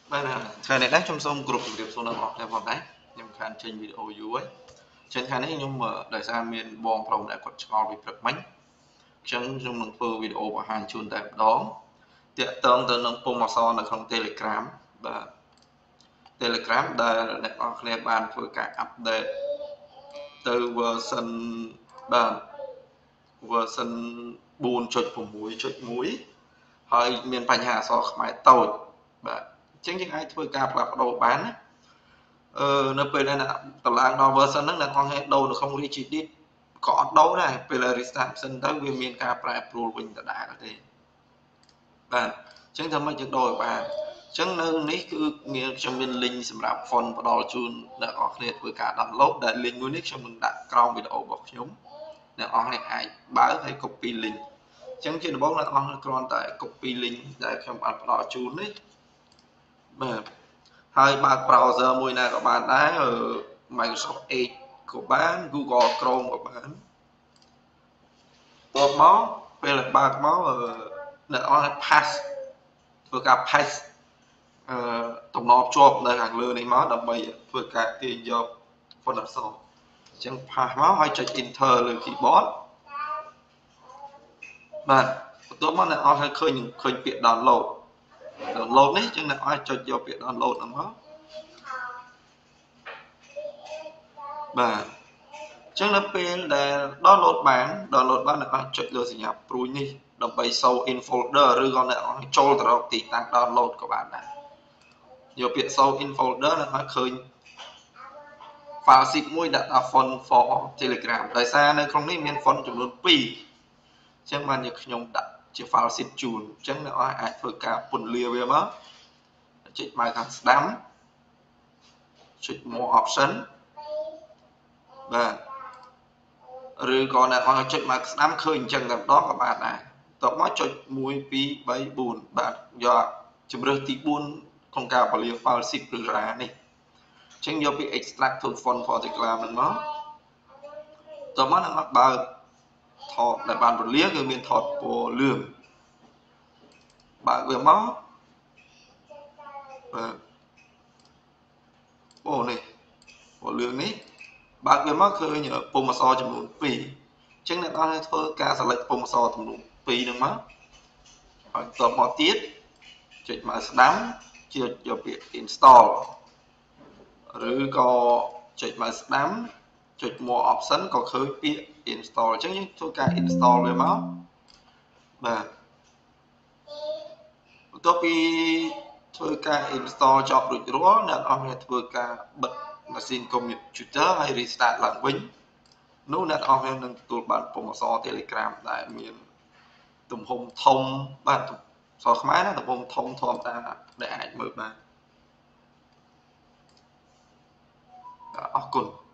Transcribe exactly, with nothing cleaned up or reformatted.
Đây làថ្ងៃនេះដែរខ្ញុំសូមគ្រប់ជម្រាបសួរដល់បងប្អូនផងដែរខ្ញុំខានចេញវីដេអូយូរហើយចឹងថ្ងៃនេះខ្ញុំដោយសារមានបងប្រុសម្នាក់គាត់ឆ្ងល់ពីព្រឹកមិញអញ្ចឹងខ្ញុំនឹងធ្វើវីដេអូបង្ហាញជូនតែម្ដងតាក់ទងទៅនឹងពុម្ពអក្សរនៅក្នុង Telegram បាទ Telegram ដែលអ្នកនរគ្នាបានធ្វើការ update ទៅ version បាទ version four point six point one ហើយមានបញ្ហាអក្សរខ្មែរតូចបាទអញ្ចឹងយើងអាចធ្វើការផ្លាស់ប្ដូរបានណាអឺនៅពេលដែលតម្លើងដល់ version ហ្នឹងអ្នកនរគ្នាដូរនៅក្នុង Rigidit ក៏អត់ដូរដែរពេល restart សិនទៅវាមានការប្រែប្រួលវិញដដែលទេបាទអញ្ចឹងធ្វើម៉េចយើងដូរឲ្យបានអញ្ចឹងនៅនេះគឺមានខ្ញុំមាន link សម្រាប់ font ផ្ដល់ជូនអ្នកនរគ្នាធ្វើការ download ដែល link មួយនេះខ្ញុំនឹងដាក់ក្រោមវីដេអូរបស់ខ្ញុំអ្នកនរគ្នាអាចបើកហើយ copy link អញ្ចឹងជាដំបូងអ្នកនរគ្នាគ្រាន់តែ copy link ដែលខ្ញុំបានផ្ដល់ជូននេះបាទហើយបើក browser មួយណាក៏បានដែរ Microsoft Edge ក៏បាន Google Chrome ក៏បានតបមកពេលបើកមកអ្នកអស់ pass ធ្វើការ pass អឺតំណភ្ជាប់នៅខាងលើនេះមកដើម្បីធ្វើការទាញយក font អក្សរអញ្ចឹង pass មកហើយចុច enter លើ keyboard បាទបន្ទាប់មកអ្នកអស់ឃើញឃើញពាក្យ download download នេះអញ្ចឹងអ្នកអស់ចុចយកពាក្យ download ហ្នឹងមកបាទអញ្ចឹងនៅពេលដែល download បាន download បានអ្នកអាចចុចលើសញ្ញាព្រួយនេះដើម្បី show in folder ឬក៏អ្នកអាចចូលទៅរកទីតាំង download ក៏បានដែរយកពាក្យ show in folder អ្នកអាចឃើញ file zip មួយដាក់ថា font for Telegram ដោយសារនៅក្នុងនេះមាន font ចំនួនtwoអញ្ចឹងបានយកខ្ញុំដាក់ជា file zip ជូនអញ្ចឹងអ្នកអាចធ្វើការពន្លាវាមកចុចម៉ៅខាងស្ដាំចុច more option បាទឬក៏អ្នកអស់ចុចមកស្ដាំឃើញអញ្ចឹងតែម្ដងក៏បានដែរតបមកចុចone two three fourបាទយកជំរើសទីfourក្នុងការពលា file zip ឬ rar នេះអញ្ចឹងយកពី extract to font for Telegram ហ្នឹងមកតបមកអ្នកមកបើកថតដែលបានពលាគឺមានថតពណ៌លឿងបើកវាមកបាទអូនេះពណ៌លឿងនេះបើកវាមកឃើញពុម្ពអក្សរចំនួនtwoអញ្ចឹងអ្នកនរធ្វើការ select ពុម្ពអក្សរចំនួនtwoហ្នឹងមកហើយតបមកទៀតចុចមកស្ដាំចុចយកពាក្យ install ឬក៏ចុចមកស្ដាំចុច more option ក៏ឃើញពាក្យ install អញ្ចឹងយើងធ្វើការ install វាមកបាទបន្ទាប់ពីធ្វើការ install ចប់រួចរាល់អ្នកនរធ្វើការបិទម៉ាស៊ីនកុំព្យូទ័រហើយ restart ឡើងវិញនោះអ្នកនរនឹងទទួលបានពុម្ពអក្សរ Telegram ដែលមានទំហំធំបាទអក្សរខ្មែរណាទំហំធំធម្មតាដែលអាចមើលបានអរគុណ